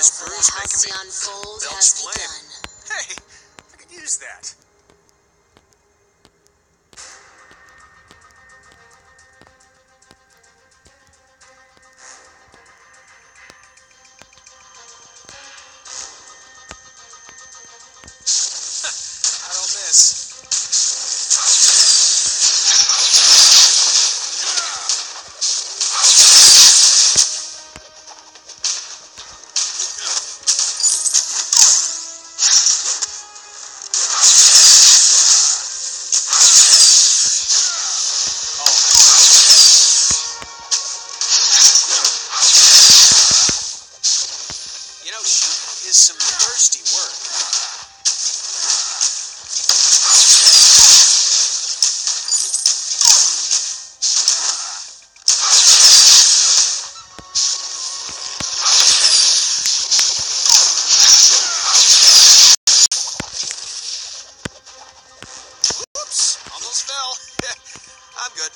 this bruise making me Fold belch has flame. begun. Hey, I could use that. I don't miss. You know, shooting is some thirsty work. Whoops, almost fell. I'm good.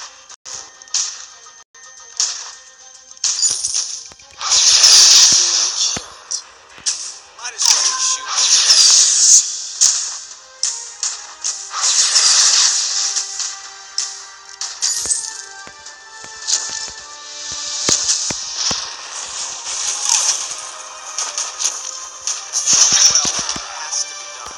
Might as well shoot. Well, it has to be done.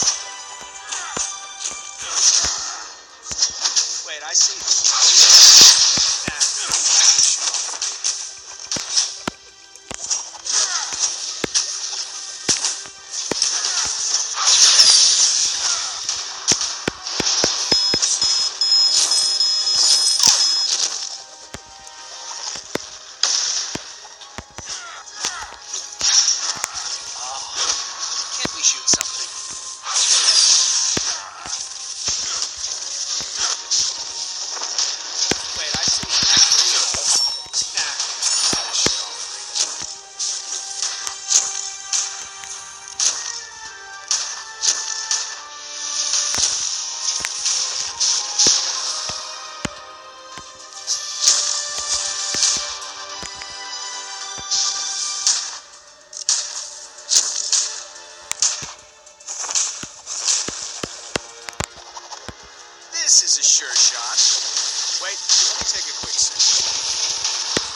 Wait, I see. Nah, shoot off. Can't we shoot something? Wait, I see. Nah, shoot all three. This is a sure shot. Wait, let me take a quick sip.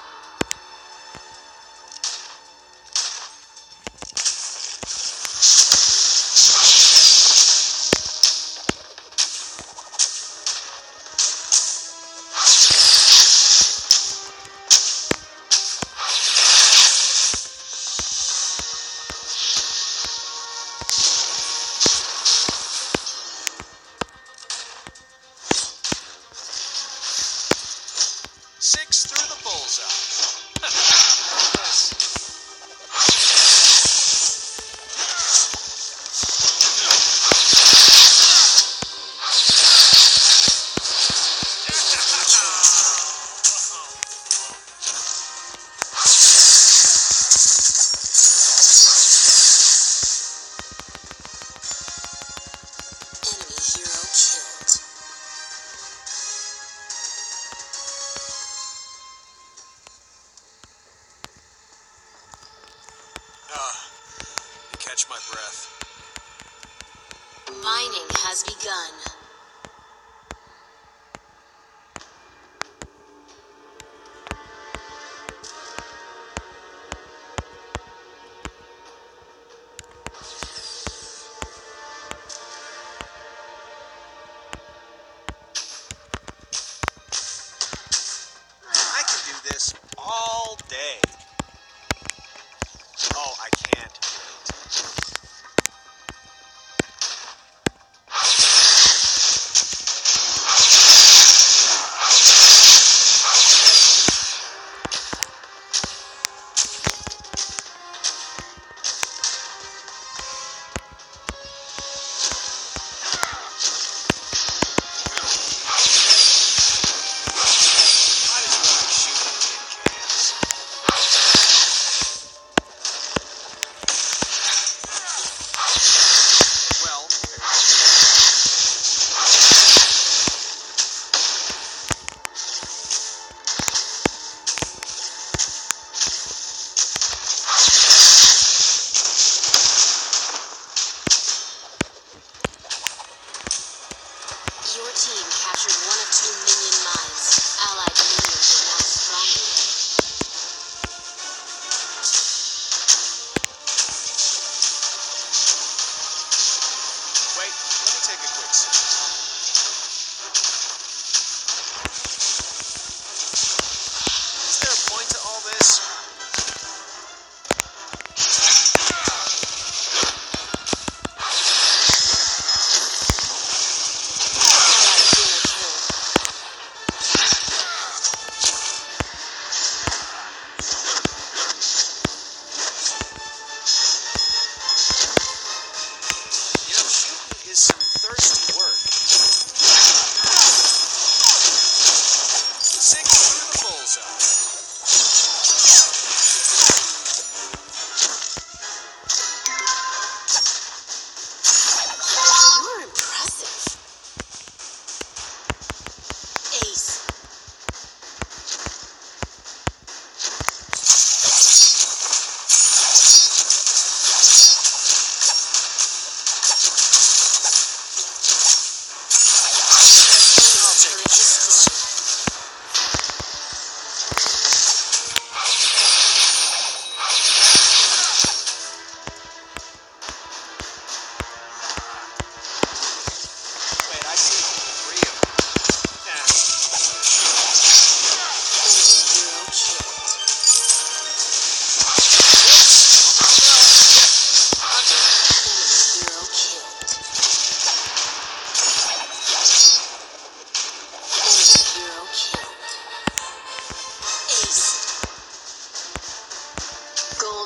Six through the bullseye. Yes. Enemy hero killed. You catch my breath. Mining has begun. I can do this all day. Oh, I can't. Might as well be shooting tin cans.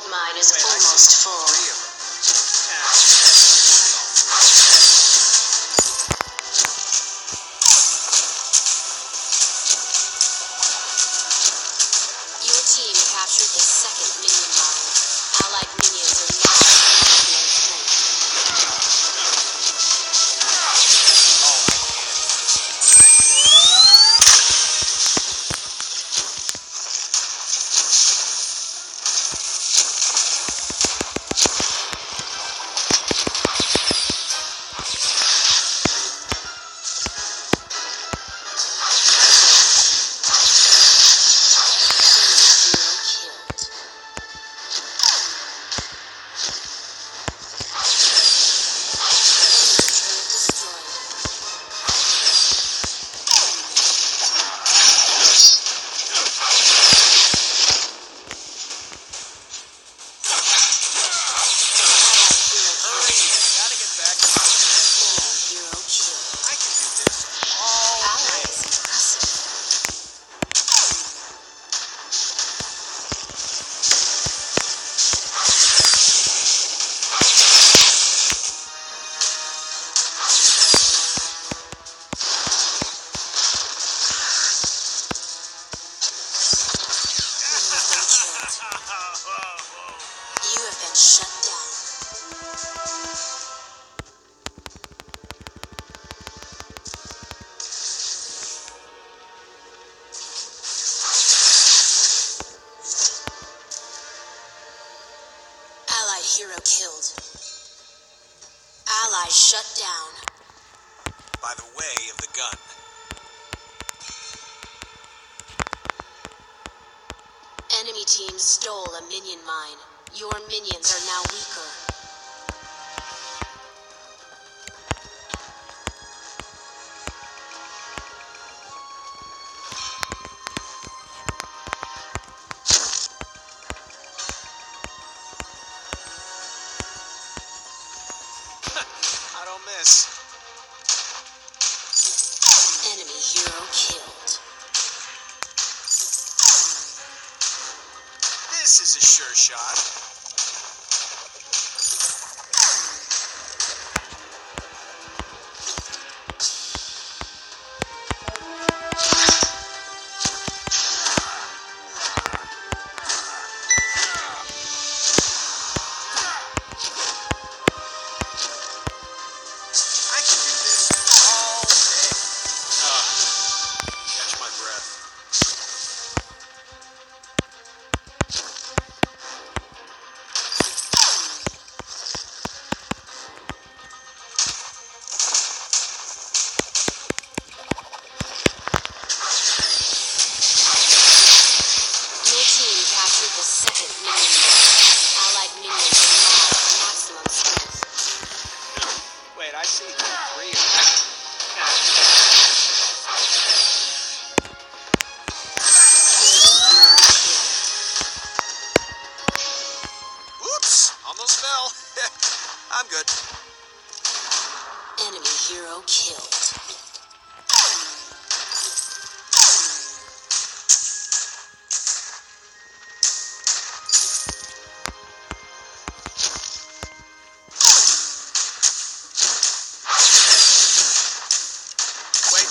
Mine is Wait, I almost see full. 3 of them. Your team captured the second minion mine. Allied minions are now maximum strength. You have been shut down. Allied hero killed. Ally shut down. By the way of the gun. Enemy team stole a minion mine. Your minions are now weaker. I don't miss. Enemy hero killed. This is a sure shot. I can do this all day. Catch my breath. Your team captured the second minion mine. Allied minions are now at maximum strength. Wait, I see 3 of them. Whoops! Almost fell. I'm good. Enemy hero killed. Wait.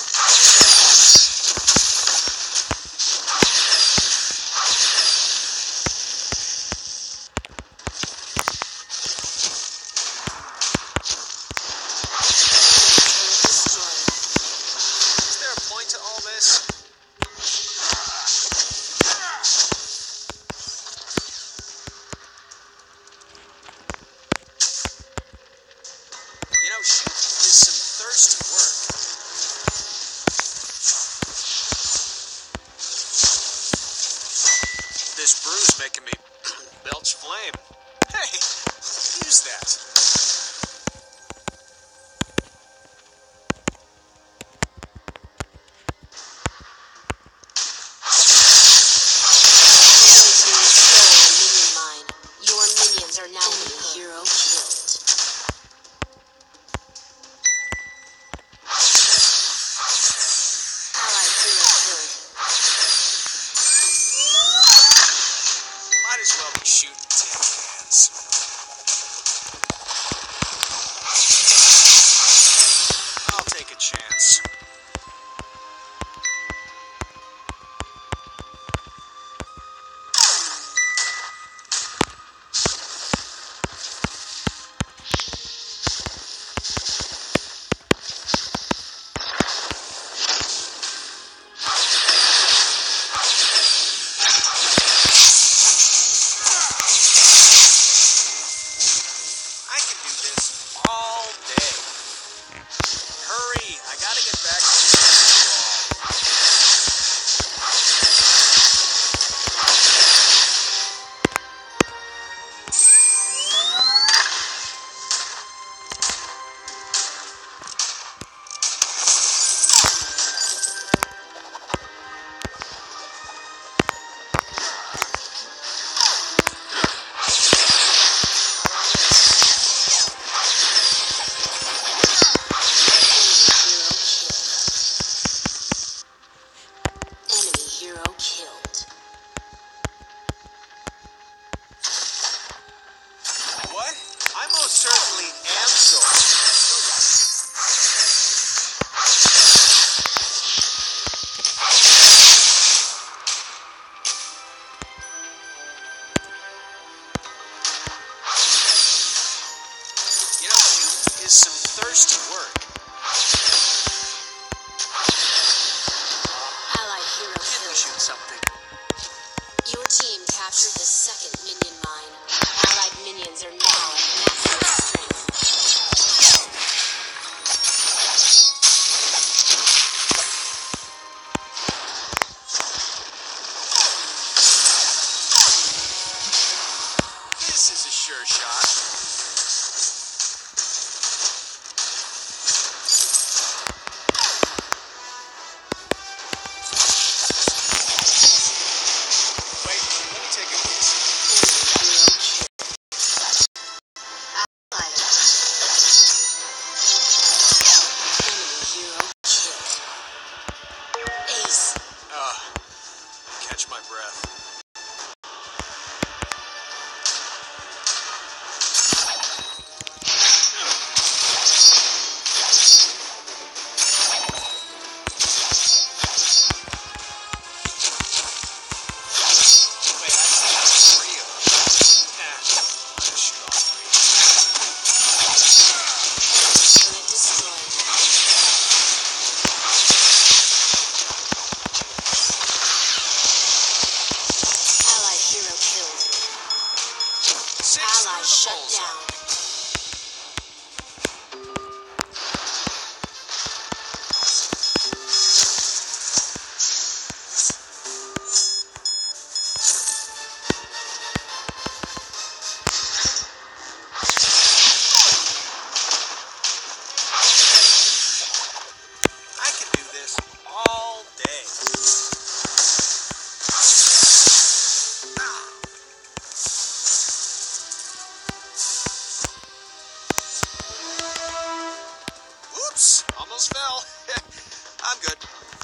Is there a point to all this? You know, shooting is some thirsty work. This brew's making me belch flame. Hey, use that. Enemy team stole a minion mine. Your minions are now weaker. Hero killed. Allied hero killed. Might as well be shooting, Tim. thirsty work. Allied hero Can't we killed. shoot something? Your team captured the second minion mine. Allied minions are now at maximum strength. This is a sure shot. Wait, let me take a piece. Allied. Enemy hero killed. Ace. Catch my breath. Wait, I see 3 of them. Nah, I'll just shoot all 3. Unit destroyed. Allied hero killed. 6 Ally through the shut bullseye. down. I can do this all day. Oops, almost fell. I'm good.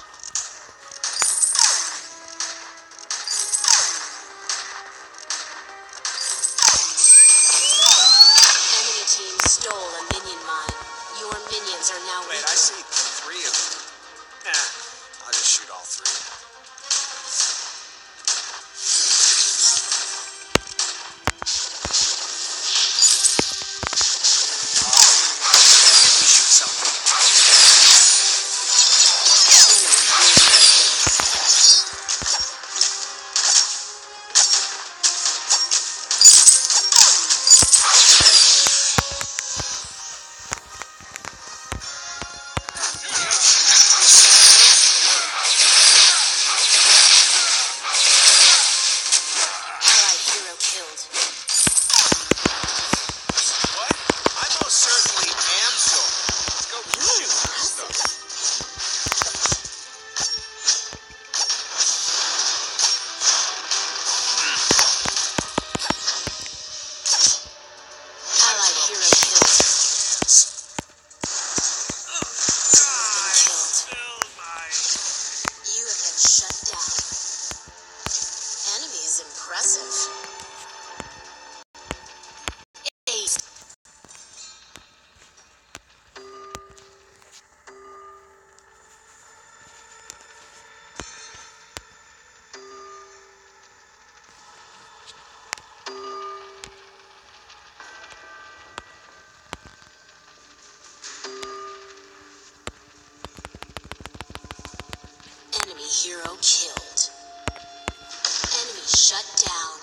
Enemy team stole a minion mine. Your minions are now Wait, I weakened. see 3 of them. Nah, I'll just shoot all 3. Can't we shoot something? Allied hero killed. What? I most certainly am sober. Let's go shoot some stuff. Allied hero killed. You have been shut down. Enemy is impressive. Ace. Enemy hero killed. Enemy shut down.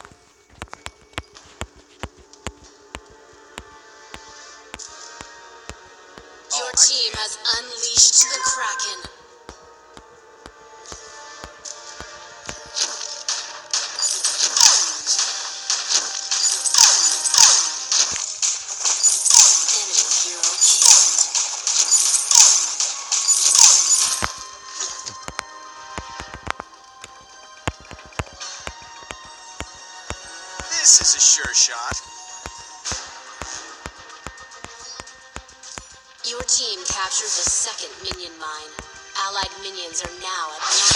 Your team has unleashed the Kraken. Enemy hero killed. This is a sure shot. Your team captured the second minion mine. Allied minions are now at